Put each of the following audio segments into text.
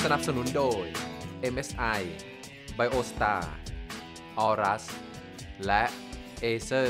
สนับสนุนโดย MSI Biostar Aorus และ Acer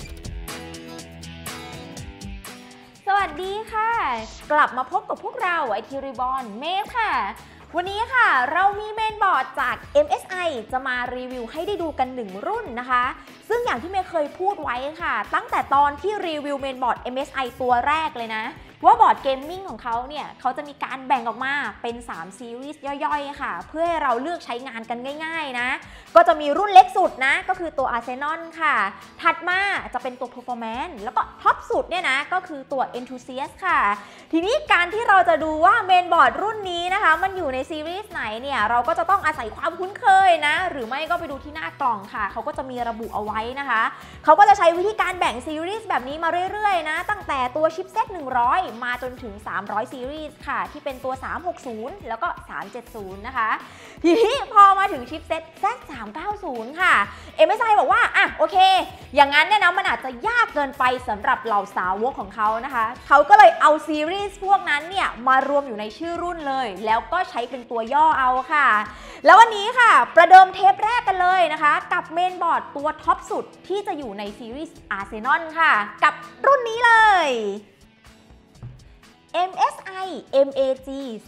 สวัสดีค่ะ กลับมาพบกับพวกเราไอทีรีบอนเมฆค่ะวันนี้ค่ะเรามีเมนบอร์ดจาก MSI จะมารีวิวให้ได้ดูกัน1รุ่นนะคะซึ่งอย่างที่เมย์เคยพูดไว้ค่ะตั้งแต่ตอนที่รีวิวเมนบอร์ด MSI ตัวแรกเลยนะว่าบอร์ดเกมมิ่งของเขาเนี่ยเขาจะมีการแบ่งออกมาเป็น3ซีรีส์ย่อยๆค่ะเพื่อให้เราเลือกใช้งานกันง่ายๆนะก็จะมีรุ่นเล็กสุดนะก็คือตัว Arsenal ค่ะถัดมาจะเป็นตัว Performance แล้วก็ท็อปสุดเนี่ยนะก็คือตัว Enthusiast ค่ะทีนี้การที่เราจะดูว่าเมนบอร์ดรุ่นนี้นะคะมันอยู่ในซีรีส์ไหนเนี่ยเราก็จะต้องอาศัยความคุ้นเคยนะหรือไม่ก็ไปดูที่หน้ากล่องค่ะเขาก็จะมีระบุเอาไว้นะคะเขาก็จะใช้วิธีการแบ่งซีรีส์แบบนี้มาเรื่อยๆนะตั้งแต่ตัวชิปเซ็ต100มาจนถึง300ซีรีส์ค่ะที่เป็นตัว360แล้วก็370นะคะทีนี้พอมาถึงชิปเซ็ต Z390 ค่ะ MSI บอกว่าอ่ะโอเคอย่างนั้นเนี่ยนะมันอาจจะยากเกินไปสำหรับเหล่าสาวกของเขานะคะเขาก็เลยเอาซีรีส์พวกนั้นเนี่ยมารวมอยู่ในชื่อรุ่นเลยแล้วก็ใช้เป็นตัวย่อเอาค่ะแล้ววันนี้ค่ะประเดิมเทปแรกกันเลยนะคะกับเมนบอร์ดตัวท็อปสุดที่จะอยู่ในซีรีส์ Arsenal ค่ะกับรุ่นนี้เลย MSI MAG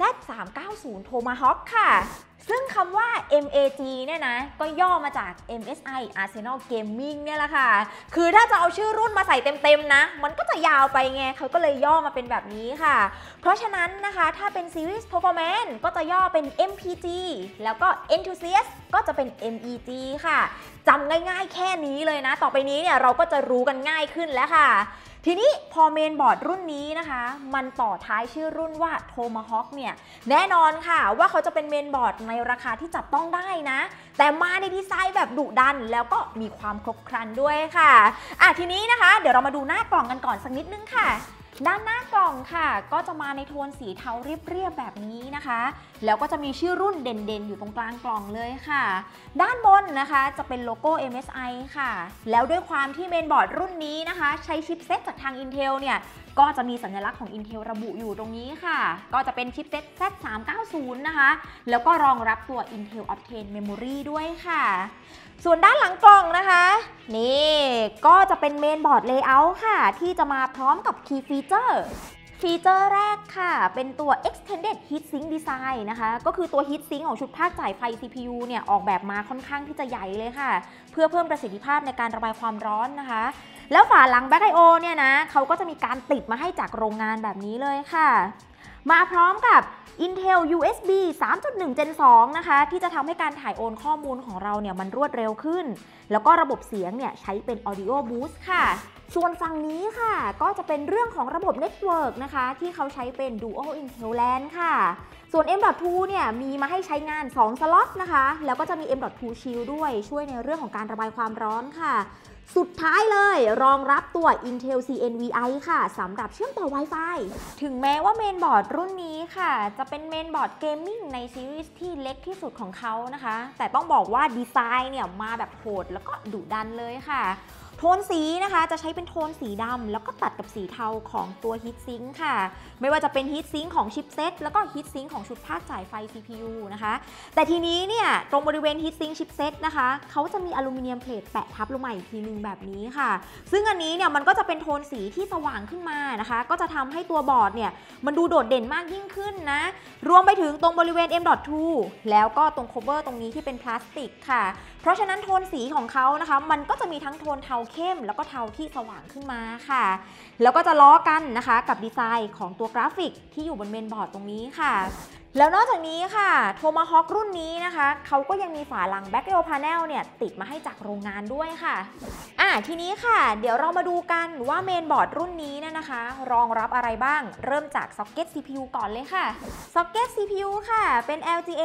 Z390 Tomahawk ค่ะซึ่งคำว่า MAG เนี่ยนะก็ย่อมาจาก MSI Arsenal Gaming เนี่ยแหละค่ะคือถ้าจะเอาชื่อรุ่นมาใส่เต็มๆนะมันก็จะยาวไปไงเขาก็เลยย่อมาเป็นแบบนี้ค่ะเพราะฉะนั้นนะคะถ้าเป็นซีรีส์ Performance ก็จะย่อเป็น MPG แล้วก็ Enthusiast ก็จะเป็น MEG ค่ะจำง่ายๆแค่นี้เลยนะต่อไปนี้เนี่ยเราก็จะรู้กันง่ายขึ้นแล้วค่ะทีนี้พอเมนบอร์ดรุ่นนี้นะคะมันต่อท้ายชื่อรุ่นว่า Tomahawk เนี่ยแน่นอนค่ะว่าเขาจะเป็นเมนบอร์ดในราคาที่จับต้องได้นะแต่มาในดีไซน์แบบดุดันแล้วก็มีความครบครันด้วยค่ะทีนี้นะคะเดี๋ยวเรามาดูหน้ากล่องกันก่อนสักนิดนึงค่ะด้านหน้ากล่องค่ะก็จะมาในโทนสีเทาเรียบๆแบบนี้นะคะแล้วก็จะมีชื่อรุ่นเด่นๆอยู่ตรงกลางกล่องเลยค่ะด้านบนนะคะจะเป็นโลโก้ MSI ค่ะแล้วด้วยความที่เมนบอร์ดรุ่นนี้นะคะใช้ชิปเซ็ตจากทาง Intel เนี่ยก็จะมีสัญลักษณ์ของ Intel ระบุอยู่ตรงนี้ค่ะก็จะเป็นชิปเซ็ต Z390 นะคะแล้วก็รองรับตัว Intel Optane Memory ด้วยค่ะส่วนด้านหลังกล่องนะคะนี่ก็จะเป็นเมนบอร์ดเลเยอร์ค่ะที่จะมาพร้อมกับ Key Featureฟีเจอร์แรกค่ะเป็นตัว Extended Heatsink Design นะคะก็คือตัว Heatsink ของชุดภาคจ่ายไฟ CPU เนี่ยออกแบบมาค่อนข้างที่จะใหญ่เลยค่ะเพื่อเพิ่มประสิทธิภาพในการระบายความร้อนนะคะแล้วฝาหลัง Back I/O เนี่ยนะเขาก็จะมีการติดมาให้จากโรงงานแบบนี้เลยค่ะมาพร้อมกับ Intel USB 3.1 Gen 2 นะคะที่จะทำให้การถ่ายโอนข้อมูลของเราเนี่ยมันรวดเร็วขึ้นแล้วก็ระบบเสียงเนี่ยใช้เป็น Audio Boost ค่ะส่วนฝั่งนี้ค่ะก็จะเป็นเรื่องของระบบ Network นะคะที่เขาใช้เป็น Dual Intel LAN ค่ะส่วน M.2 เนี่ยมีมาให้ใช้งาน2สล็อตนะคะแล้วก็จะมี M.2 Shield ด้วยช่วยในเรื่องของการระบายความร้อนค่ะสุดท้ายเลยรองรับตัว Intel CNVI ค่ะสำหรับเชื่อมต่อ Wi-Fi ถึงแม้ว่าเมนบอร์ดรุ่นนี้ค่ะจะเป็นเมนบอร์ดเกมมิ่งในซีรีส์ที่เล็กที่สุดของเขานะคะแต่ต้องบอกว่าดีไซน์เนี่ยมาแบบโหดแล้วก็ดุดันเลยค่ะโทนสีนะคะจะใช้เป็นโทนสีดำแล้วก็ตัดกับสีเทาของตัวฮีทซิงค์ค่ะไม่ว่าจะเป็นฮีทซิงค์ของชิปเซ็ตแล้วก็ฮีทซิงค์ของชุดภาคจ่ายไฟ CPU นะคะแต่ทีนี้เนี่ยตรงบริเวณฮีทซิงค์ชิปเซ็ตนะคะเขาจะมีอลูมิเนียมเพลทแปะทับลงมาอีกทีนึงแบบนี้ค่ะซึ่งอันนี้เนี่ยมันก็จะเป็นโทนสีที่สว่างขึ้นมานะคะก็จะทำให้ตัวบอร์ดเนี่ยมันดูโดดเด่นมากยิ่งขึ้นนะรวมไปถึงตรงบริเวณ M.2 แล้วก็ตรง cover ตรงนี้ที่เป็นพลาสติกค่ะเพราะฉะนั้นโทนสีของเขานะคะมันก็จะมีทั้งโทนเทาเข้มแล้วก็เทาที่สว่างขึ้นมาค่ะแล้วก็จะล้อกันนะคะกับดีไซน์ของตัวกราฟิกที่อยู่บนเมนบอร์ดตรงนี้ค่ะแล้วนอกจากนี้ค่ะ Tomahawk รุ่นนี้นะคะเขาก็ยังมีฝาหลัง Back I/O Panel เนี่ยติดมาให้จากโรงงานด้วยค่ะทีนี้ค่ะเดี๋ยวเรามาดูกันว่าเมนบอร์ดรุ่นนี้นะคะรองรับอะไรบ้างเริ่มจาก Socket CPU ก่อนเลยค่ะ Socket CPU ค่ะเป็น LGA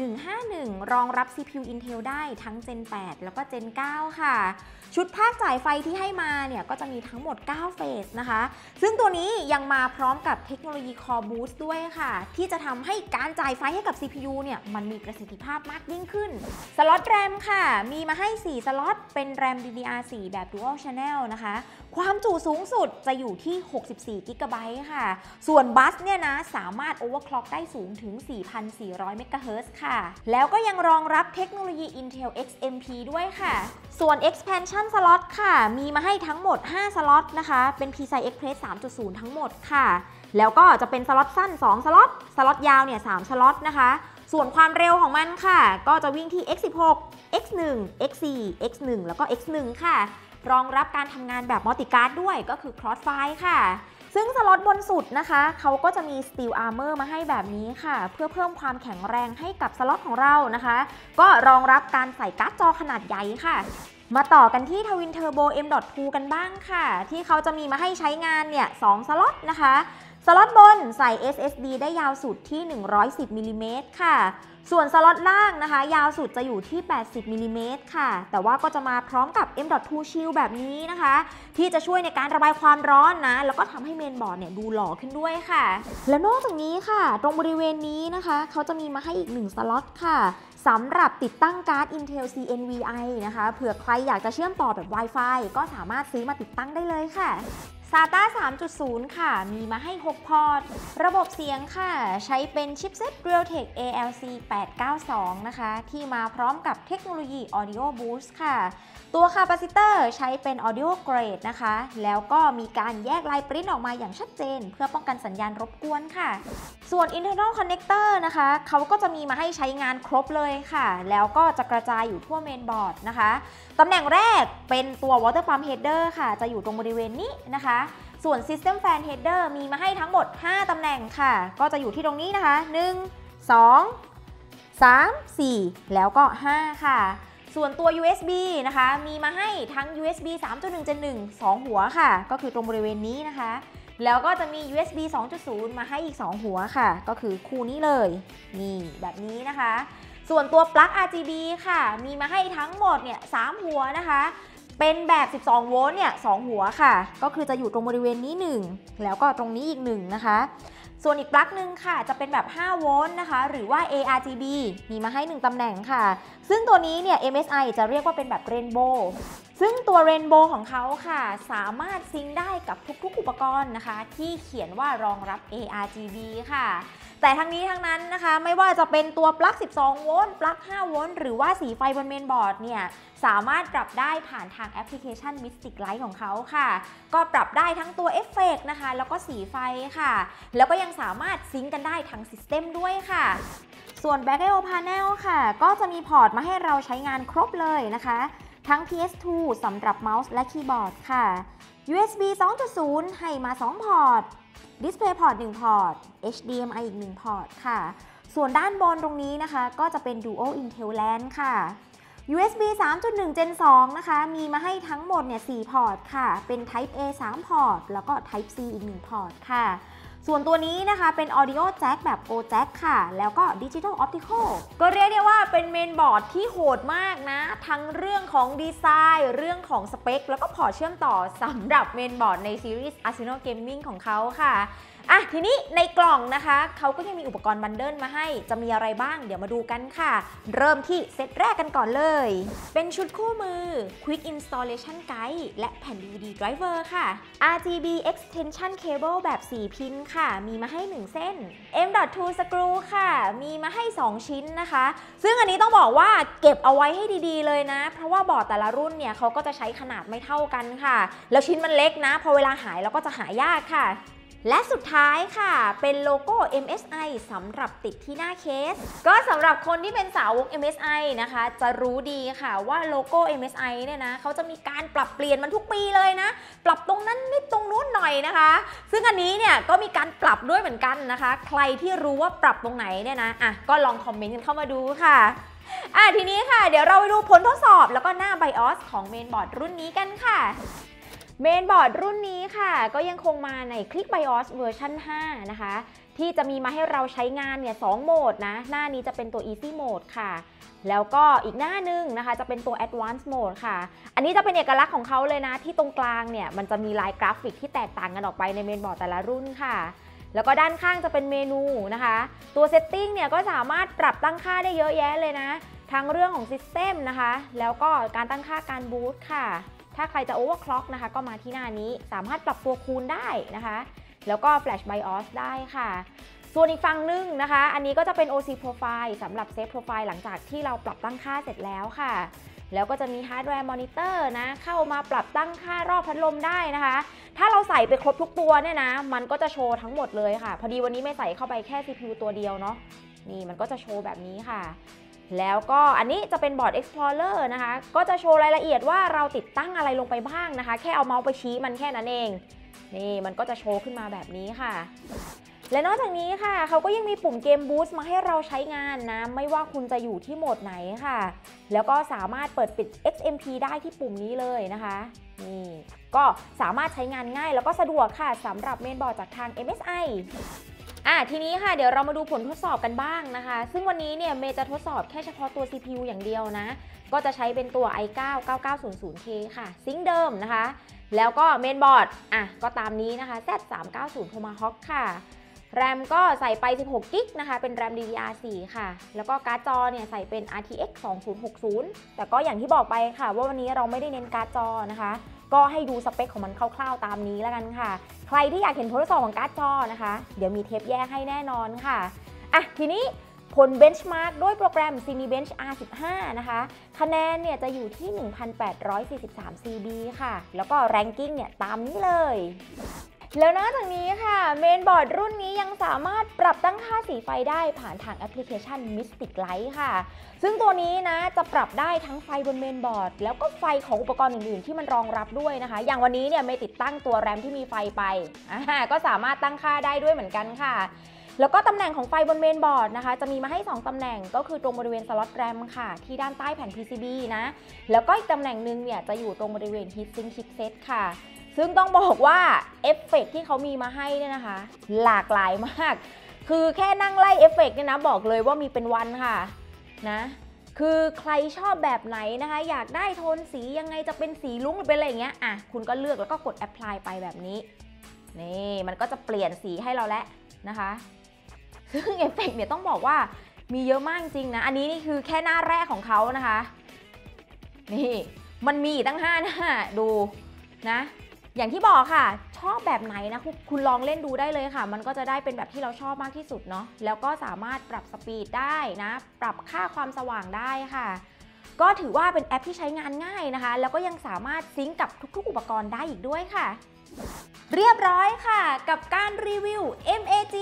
1151รองรับ CPU Intel ได้ทั้ง Gen 8 แล้วก็ Gen 9 ค่ะชุดภาคจ่ายไฟที่ให้มาเนี่ยก็จะมีทั้งหมด9เฟสนะคะซึ่งตัวนี้ยังมาพร้อมกับเทคโนโลยี Core Boost ด้วยค่ะที่จะทำให้การจ่ายไฟให้กับ CPU เนี่ยมันมีประสิทธิภาพมากยิ่งขึ้นสล็อตแรมค่ะมีมาให้4สล็อตเป็นแรม DDR4 แบบ Dual Channel นะคะความจุสูงสุดจะอยู่ที่64 GB ค่ะส่วนบัสเนี่ยนะสามารถ overclock ได้สูงถึง 4,400 MHz ค่ะแล้วก็ยังรองรับเทคโนโลยี Intel XMP ด้วยค่ะส่วน expansion slot ค่ะมีมาให้ทั้งหมด5สล็อตนะคะเป็น PCI Express 3.0 ทั้งหมดค่ะแล้วก็จะเป็นสล็อตสั้น2สล็อตสล็อตยาวเนี่ย3สล็อตนะคะส่วนความเร็วของมันค่ะก็จะวิ่งที่ x16 x1 x4 x1 แล้วก็ x1 ค่ะรองรับการทำงานแบบมัลติการ์ดด้วยก็คือ Crossfire ค่ะซึ่งสล็อตบนสุดนะคะเขาก็จะมี Steel Armor มาให้แบบนี้ค่ะเพื่อเพิ่มความแข็งแรงให้กับสล็อตของเรานะคะก็รองรับการใส่การ์ดจอขนาดใหญ่ค่ะมาต่อกันที่ Twin Turbo M.2 กันบ้างค่ะที่เขาจะมีมาให้ใช้งานเนี่ย2สล็อตนะคะสล็อตบนใส่ SSD ได้ยาวสุดที่110มิลลิเมตรค่ะส่วนสล็อตล่างนะคะยาวสุดจะอยู่ที่80มิลลิเมตรค่ะแต่ว่าก็จะมาพร้อมกับ M.2 Shield แบบนี้นะคะที่จะช่วยในการระบายความร้อนนะแล้วก็ทำให้เมนบอร์ดเนี่ยดูหล่อขึ้นด้วยค่ะและนอกจากนี้ค่ะตรงบริเวณนี้นะคะเขาจะมีมาให้อีก1สล็อตค่ะสำหรับติดตั้งการ์ด Intel CNVI นะคะเผื่อใครอยากจะเชื่อมต่อแบบ Wi-Fi ก็สามารถซื้อมาติดตั้งได้เลยค่ะSATA 3.0 ค่ะมีมาให้6พอร์ตระบบเสียงค่ะใช้เป็นชิปเซ็ต Realtek ALC 892นะคะที่มาพร้อมกับเทคโนโลยี Audio Boost ค่ะตัวคาปาซิเตอร์ใช้เป็น Audio Grade นะคะแล้วก็มีการแยกลายปริ้นออกมาอย่างชัดเจนเพื่อป้องกันสัญญาณรบกวนค่ะส่วน Internal Connector นะคะเขาก็จะมีมาให้ใช้งานครบเลยค่ะแล้วก็จะกระจายอยู่ทั่วเมนบอร์ดนะคะตำแหน่งแรกเป็นตัว Water Pump Header ค่ะจะอยู่ตรงบริเวณนี้นะคะส่วน System Fan Header มีมาให้ทั้งหมด5ตำแหน่งค่ะก็จะอยู่ที่ตรงนี้นะคะ1 2 3 4แล้วก็5ค่ะส่วนตัว USB นะคะมีมาให้ทั้ง USB 3.1 Gen 1 2 หัวค่ะก็คือตรงบริเวณนี้นะคะแล้วก็จะมี USB 2.0 มาให้อีก2หัวค่ะก็คือคู่นี้เลยนี่แบบนี้นะคะส่วนตัวปลั๊ก RGB ค่ะมีมาให้ทั้งหมดเนี่ย3หัวนะคะเป็นแบบ12โวลต์เนี่ย2หัวค่ะก็คือจะอยู่ตรงบริเวณนี้1แล้วก็ตรงนี้อีก1นะคะส่วนอีกปลั๊กหนึ่งค่ะจะเป็นแบบ5โวลต์นะคะหรือว่า ARGB มีมาให้1ตำแหน่งค่ะซึ่งตัวนี้เนี่ย MSI จะเรียกว่าเป็นแบบ Rainbow ซึ่งตัว Rainbow ของเขาค่ะสามารถซิงค์ได้กับทุกๆอุปกรณ์นะคะที่เขียนว่ารองรับ ARGB ค่ะแต่ทั้งนี้ทั้งนั้นนะคะไม่ว่าจะเป็นตัวปลั๊ก12โวลต์ปลั๊ก5โวลต์หรือว่าสีไฟบนเมนบอร์ดเนี่ยสามารถปรับได้ผ่านทางแอปพลิเคชัน Mystic Light ของเขาค่ะก็ปรับได้ทั้งตัวเอฟเฟกต์นะคะแล้วก็สีไฟค่ะแล้วก็ยังสามารถซิงค์กันได้ทั้งซิสเต็มด้วยค่ะส่วน Back I/O Panel ค่ะก็จะมีพอร์ตมาให้เราใช้งานครบเลยนะคะทั้ง PS2 สำหรับเมาส์และคีย์บอร์ดค่ะ USB 2.0 ให้มา2พอร์ตDisplayPort 1 พอร์ต HDMI อีก1พอร์ตค่ะส่วนด้านบนตรงนี้นะคะก็จะเป็น Dual Intel LAN ค่ะ USB 3.1 Gen 2 นะคะมีมาให้ทั้งหมดเนี่ย4พอร์ตค่ะเป็น Type A 3 พอร์ตแล้วก็ Type C อีก1พอร์ตค่ะส่วนตัวนี้นะคะเป็น Audio Jack แบบ Go Jack ค่ะแล้วก็ Digital Optical ก็เรียกได้ว่าเป็นเมนบอร์ดที่โหดมากนะทั้งเรื่องของดีไซน์เรื่องของสเปคแล้วก็พอร์ตเชื่อมต่อสำหรับเมนบอร์ดในซีรีส์ Arsenal Gaming ของเขาค่ะทีนี้ในกล่องนะคะเขาก็ยังมีอุปกรณ์บันเดิลมาให้จะมีอะไรบ้างเดี๋ยวมาดูกันค่ะเริ่มที่เซตแรกกันก่อนเลยเป็นชุดคู่มือ Quick Installation Guide และแผ่น DVD Driver ค่ะ RGB Extension Cable แบบ4พินค่ะมีมาให้1เส้น M.2 Screw ค่ะมีมาให้2ชิ้นนะคะซึ่งอันนี้ต้องบอกว่าเก็บเอาไว้ให้ดีๆเลยนะเพราะว่าบอร์ดแต่ละรุ่นเนี่ยเขาก็จะใช้ขนาดไม่เท่ากันค่ะแล้วชิ้นมันเล็กนะพอเวลาหายแล้วก็จะหายากค่ะและสุดท้ายค่ะเป็นโลโก้ MSI สำหรับติดที่หน้าเคสก็สำหรับคนที่เป็นสาวก MSI นะคะจะรู้ดีค่ะว่าโลโก้ MSI เนี่ยนะเขาจะมีการปรับเปลี่ยนมันทุกปีเลยนะปรับตรงนั้นนิดตรงนู้นหน่อยนะคะซึ่งอันนี้เนี่ยก็มีการปรับด้วยเหมือนกันนะคะใครที่รู้ว่าปรับตรงไหนเนี่ยนะก็ลองคอมเมนต์กันเข้ามาดูค่ะทีนี้ค่ะเดี๋ยวเราไปดูผลทดสอบแล้วก็หน้า BIOS ของเมนบอร์ดรุ่นนี้กันค่ะเมนบอร์ดรุ่นนี้ค่ะก็ยังคงมาใน Click BIOS เวอร์ชัน5นะคะที่จะมีมาให้เราใช้งานเนี่ย2โหมดนะหน้านี้จะเป็นตัว Easy Mode ค่ะแล้วก็อีกหน้านึงนะคะจะเป็นตัว Advanced Mode ค่ะอันนี้จะเป็นเอกลักษณ์ของเขาเลยนะที่ตรงกลางเนี่ยมันจะมีลายกราฟิกที่แตกต่างกันออกไปในเมนบอร์ดแต่ละรุ่นค่ะแล้วก็ด้านข้างจะเป็นเมนูนะคะตัวเซตติ้งเนี่ยก็สามารถปรับตั้งค่าได้เยอะแยะเลยนะทั้งเรื่องของซิสเต็มนะคะแล้วก็การตั้งค่าการบูตค่ะถ้าใครจะ overclock นะคะก็มาที่หน้านี้สามารถปรับตัวคูณได้นะคะแล้วก็ flash BIOS ได้ค่ะส่วนอีกฝั่งนึงนะคะอันนี้ก็จะเป็น OC Profile สำหรับเซฟโปรไฟล์หลังจากที่เราปรับตั้งค่าเสร็จแล้วค่ะแล้วก็จะมีฮาร์ดแวร์มอนิเตอร์นะเข้ามาปรับตั้งค่ารอบพัดลมได้นะคะถ้าเราใส่ไปครบทุกตัวเนี่ยนะมันก็จะโชว์ทั้งหมดเลยค่ะพอดีวันนี้ไม่ใส่เข้าไปแค่ CPU ตัวเดียวเนาะนี่มันก็จะโชว์แบบนี้ค่ะแล้วก็อันนี้จะเป็นบอร์ด Explorer นะคะก็จะโชว์รายละเอียดว่าเราติดตั้งอะไรลงไปบ้างนะคะแค่เอาเมาส์ไปชี้มันแค่นั้นเองนี่มันก็จะโชว์ขึ้นมาแบบนี้ค่ะและนอกจากนี้ค่ะเขาก็ยังมีปุ่มเกมบูสต์มาให้เราใช้งานนะไม่ว่าคุณจะอยู่ที่โหมดไหนค่ะแล้วก็สามารถเปิดปิด XMP ได้ที่ปุ่มนี้เลยนะคะนี่ก็สามารถใช้งานง่ายแล้วก็สะดวกค่ะสำหรับเมนบอร์ดจากทาง MSI ทีนี้ค่ะเดี๋ยวเรามาดูผลทดสอบกันบ้างนะคะซึ่งวันนี้เนี่ยเมย์จะทดสอบแค่เฉพาะตัว CPU อย่างเดียวนะก็จะใช้เป็นตัว i9 9900K ค่ะซิงค์เดิมนะคะแล้วก็เมนบอร์ดก็ตามนี้นะคะ Z390 Tomahawk ค่ะแรมก็ใส่ไป16กิกนะคะเป็นแรม DDR4 ค่ะแล้วก็การ์ดจอเนี่ยใส่เป็น RTX 2060แต่ก็อย่างที่บอกไปค่ะว่าวันนี้เราไม่ได้เน้นการ์ดจอนะคะก็ให้ดูสเปคของมันคร่าวๆตามนี้แล้วกันค่ะใครที่อยากเห็นผลทดสอบของการ์ดจอนะคะเดี๋ยวมีเทปแยกให้แน่นอนค่ะทีนี้ผลเบนช์มาร์กด้วยโปรแกรม Cinebench R15 นะคะคะแนนเนี่ยจะอยู่ที่ 1,843 CB ค่ะแล้วก็แรงกิ้งเนี่ยตามนี้เลยแล้วนอกจากนี้ค่ะเมนบอร์ดรุ่นนี้ยังสามารถปรับตั้งค่าสีไฟได้ผ่านทางแอปพลิเคชัน Mystic Light ค่ะซึ่งตัวนี้นะจะปรับได้ทั้งไฟบนเมนบอร์ดแล้วก็ไฟของอุปกรณ์อื่นๆที่มันรองรับด้วยนะคะอย่างวันนี้เนี่ยเมย์ติดตั้งตัวแรมที่มีไฟไปก็สามารถตั้งค่าได้ด้วยเหมือนกันค่ะแล้วก็ตำแหน่งของไฟบนเมนบอร์ดนะคะจะมีมาให้2ตำแหน่งก็คือตรงบริเวณสล็อตแรมค่ะที่ด้านใต้แผ่น PCB นะแล้วก็อีกตำแหน่งนึงเนี่ยจะอยู่ตรงบริเวณ Heatsink Chipset ค่ะซึ่งต้องบอกว่าเอฟเฟกที่เขามีมาให้เนี่ยนะคะหลากหลายมากคือแค่นั่งไล่เอฟเฟกเนี่ยนะบอกเลยว่ามีเป็นวันค่ะนะคือใครชอบแบบไหนนะคะอยากได้โทนสียังไงจะเป็นสีลุ้งหรือเป็นอะไรอย่างเงี้ยคุณก็เลือกแล้วก็กดแอพพลายไปแบบนี้นี่มันก็จะเปลี่ยนสีให้เราแล้วนะคะซึ่งเอฟเฟกเนี่ยต้องบอกว่ามีเยอะมากจริงนะอันนี้นี่คือแค่หน้าแรกของเขานะคะนี่มันมีตั้ง5หน้าดูนะอย่างที่บอกค่ะชอบแบบไหนนะคุณลองเล่นดูได้เลยค่ะมันก็จะได้เป็นแบบที่เราชอบมากที่สุดเนาะแล้วก็สามารถปรับสปีดได้นะปรับค่าความสว่างได้ค่ะก็ถือว่าเป็นแอปที่ใช้งานง่ายนะคะแล้วก็ยังสามารถซิงก์กับทุกๆอุปกรณ์ได้อีกด้วยค่ะเรียบร้อยค่ะกับการรีวิว MAG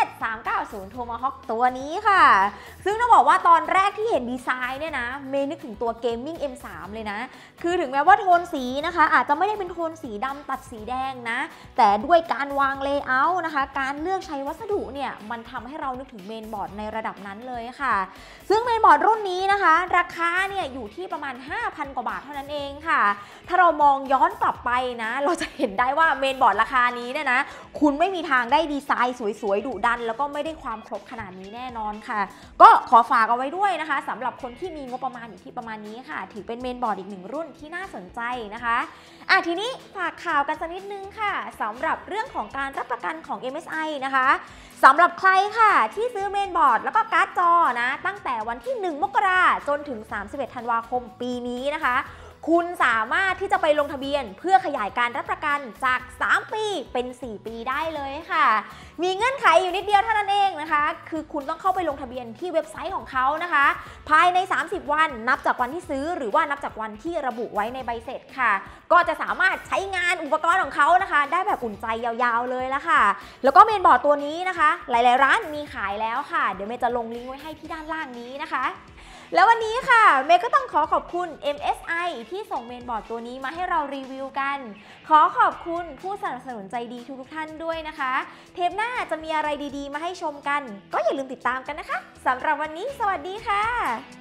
Z390 Tomahawk ตัวนี้ค่ะซึ่งต้องบอกว่าตอนแรกที่เห็นดีไซน์เนี่ยนะเมย์นึกถึงตัว Gaming M3 เลยนะคือถึงแม้ว่าโทนสีนะคะอาจจะไม่ได้เป็นโทนสีดำตัดสีแดงนะแต่ด้วยการวางเลเยอร์นะคะการเลือกใช้วัสดุเนี่ยมันทำให้เรานึกถึงเมนบอร์ดในระดับนั้นเลยค่ะซึ่งเมนบอร์ดรุ่นนี้นะคะราคาเนี่ยอยู่ที่ประมาณ 5,000 กว่าบาทเท่านั้นเองค่ะถ้าเรามองย้อนกลับไปนะเราจะเห็นได้ว่าเมนบอร์ดราคานี้เนี่ยนะคุณไม่มีทางได้ดีไซน์สวยๆดุดันแล้วก็ไม่ได้ความครบขนาดนี้แน่นอนค่ะก็ขอฝากเอาไว้ด้วยนะคะสำหรับคนที่มีงบประมาณอยู่ที่ประมาณนี้ค่ะถือเป็นเมนบอร์ดอีกหนึ่งรุ่นที่น่าสนใจนะคะทีนี้ฝากข่าวกันสักนิดนึงค่ะสำหรับเรื่องของการรับประกันของ MSI นะคะสำหรับใครค่ะที่ซื้อเมนบอร์ดแล้วก็การ์ดจอนะตั้งแต่วันที่1 มกราคมจนถึง31 ธันวาคมปีนี้นะคะคุณสามารถที่จะไปลงทะเบียนเพื่อขยายการรับประกันจาก3 ปีเป็น4 ปีได้เลยค่ะมีเงื่อนไขอยู่นิดเดียวเท่านั้นเองนะคะคือคุณต้องเข้าไปลงทะเบียนที่เว็บไซต์ของเขานะคะภายใน30 วันนับจากวันที่ซื้อหรือว่านับจากวันที่ระบุไว้ในใบเสร็จค่ะก็จะสามารถใช้งานอุปกรณ์ของเขานะคะได้แบบอุ่นใจยาวๆเลยละค่ะแล้วก็เมนบอร์ดตัวนี้นะคะหลายๆร้านมีขายแล้วค่ะเดี๋ยวเมย์จะลงลิงก์ไว้ให้ที่ด้านล่างนี้นะคะแล้ววันนี้ค่ะเมย์ก็ต้องขอบคุณ MSI ที่ส่งเมนบอร์ดตัวนี้มาให้เรารีวิวกันขอบคุณผู้สนับสนุนใจดีทุกท่านด้วยนะคะเทปหน้าจะมีอะไรดีๆมาให้ชมกันก็อย่าลืมติดตามกันนะคะสำหรับวันนี้สวัสดีค่ะ